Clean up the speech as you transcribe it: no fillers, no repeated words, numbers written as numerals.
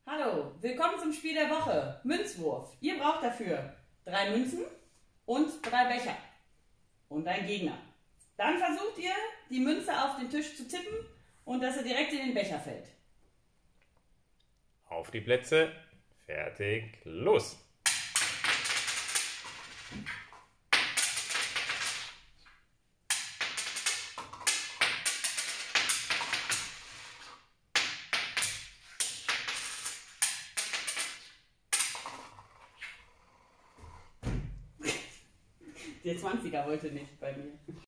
Hallo, willkommen zum Spiel der Woche, Münzwurf. Ihr braucht dafür 3 Münzen und 3 Becher und einen Gegner. Dann versucht ihr, die Münze auf den Tisch zu tippen und dass er direkt in den Becher fällt. Auf die Plätze, fertig, los! Der 20er wollte nicht bei mir.